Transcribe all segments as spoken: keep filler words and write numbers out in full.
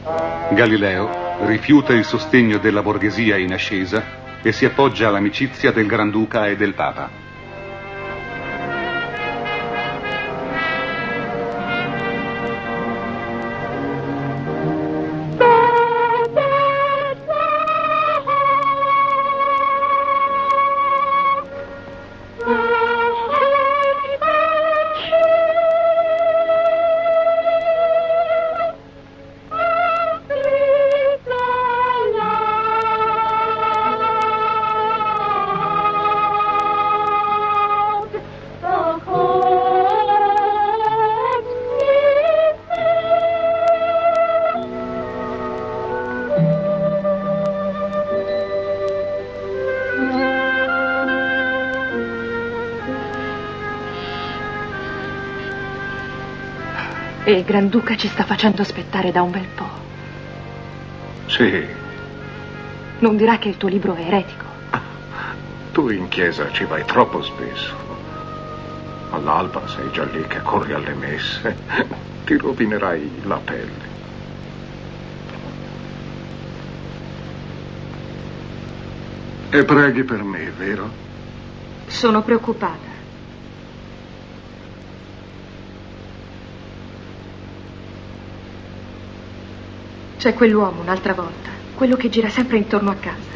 Galileo rifiuta il sostegno della borghesia in ascesa e si appoggia all'amicizia del Granduca e del Papa. E il Granduca ci sta facendo aspettare da un bel po'. Sì. Non dirà che il tuo libro è eretico? Tu in chiesa ci vai troppo spesso. All'alba sei già lì che corri alle messe. Ti rovinerai la pelle. E preghi per me, vero? Sono preoccupata. C'è quell'uomo un'altra volta, quello che gira sempre intorno a casa.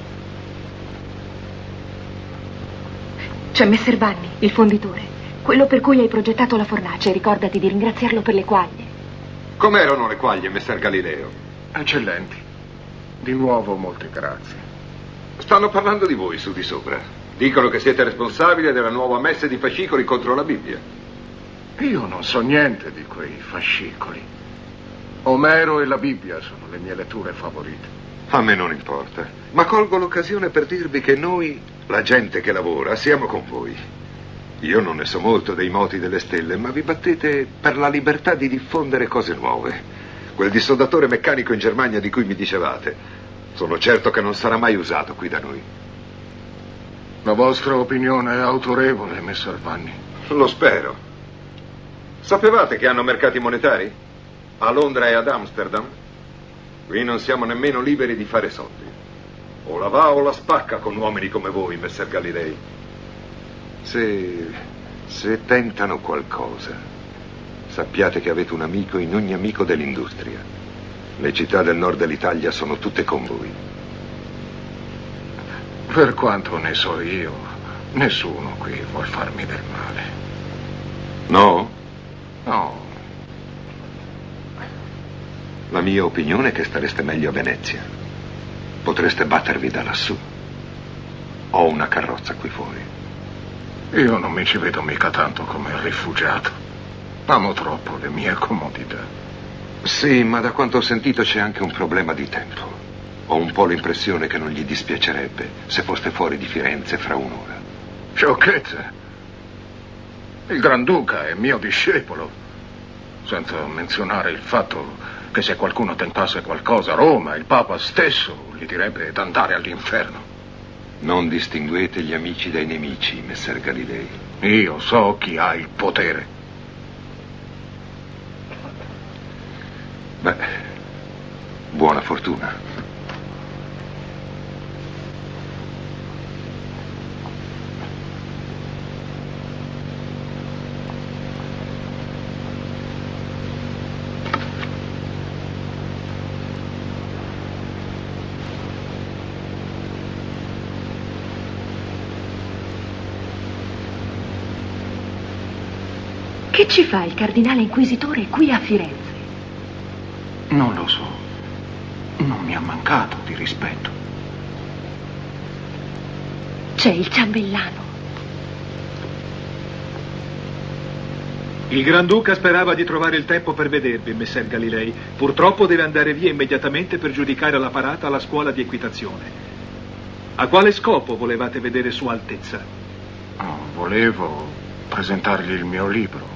C'è Messer Vanni, il fonditore, quello per cui hai progettato la fornace. Ricordati di ringraziarlo per le quaglie. Com'erano le quaglie, Messer Galileo? Eccellenti. Di nuovo molte grazie. Stanno parlando di voi su di sopra. Dicono che siete responsabili della nuova messe di fascicoli contro la Bibbia. Io non so niente di quei fascicoli. Omero e la Bibbia sono le mie letture favorite. A me non importa, ma colgo l'occasione per dirvi che noi, la gente che lavora, siamo con voi. Io non ne so molto dei moti delle stelle, ma vi battete per la libertà di diffondere cose nuove. Quel dissoldatore meccanico in Germania di cui mi dicevate, sono certo che non sarà mai usato qui da noi. La vostra opinione è autorevole, Messer Vanni. Lo spero. Sapevate che hanno mercati monetari? A Londra e ad Amsterdam? Qui non siamo nemmeno liberi di fare soldi. O la va o la spacca con uomini come voi, Messer Galilei. Se... se tentano qualcosa, sappiate che avete un amico in ogni amico dell'industria. Le città del nord dell'Italia sono tutte con voi. Per quanto ne so io, nessuno qui vuol farmi del male. No? No. La mia opinione è che stareste meglio a Venezia. Potreste battervi da lassù. Ho una carrozza qui fuori. Io non mi ci vedo mica tanto come rifugiato. Amo troppo le mie comodità. Sì, ma da quanto ho sentito c'è anche un problema di tempo. Ho un po' l'impressione che non gli dispiacerebbe se foste fuori di Firenze fra un'ora. Sciocchezze. Il Granduca è mio discepolo. Senza menzionare il fatto che se qualcuno tentasse qualcosa a Roma, il Papa stesso gli direbbe d'andare all'inferno. Non distinguete gli amici dai nemici, Messer Galilei. Io so chi ha il potere. Beh, buona fortuna. Che ci fa il cardinale inquisitore qui a Firenze? Non lo so. Non mi ha mancato di rispetto. C'è il ciambellano. Il Granduca sperava di trovare il tempo per vedervi, Messer Galilei. Purtroppo deve andare via immediatamente per giudicare la parata alla scuola di equitazione. A quale scopo volevate vedere Sua Altezza? Oh, volevo presentargli il mio libro.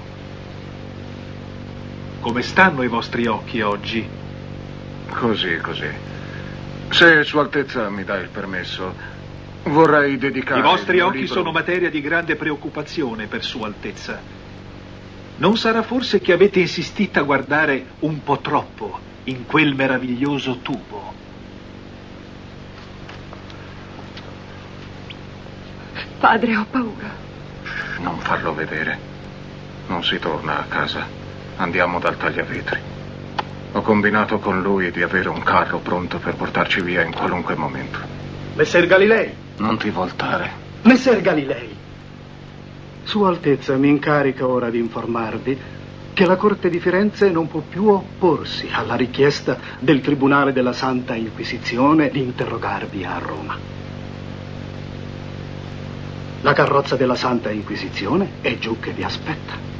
Come stanno i vostri occhi oggi? Così, così. Se Sua Altezza mi dà il permesso, vorrei dedicare... I vostri il mio occhi libro... sono materia di grande preoccupazione per Sua Altezza. Non sarà forse che avete insistito a guardare un po' troppo in quel meraviglioso tubo? Padre, ho paura. Non farlo vedere. Non si torna a casa. Andiamo dal tagliavetri. Ho combinato con lui di avere un carro pronto per portarci via in qualunque momento. Messer Galilei! Non ti voltare. Messer Galilei! Sua Altezza mi incarica ora di informarvi che la Corte di Firenze non può più opporsi alla richiesta del Tribunale della Santa Inquisizione di interrogarvi a Roma. La carrozza della Santa Inquisizione è giù che vi aspetta.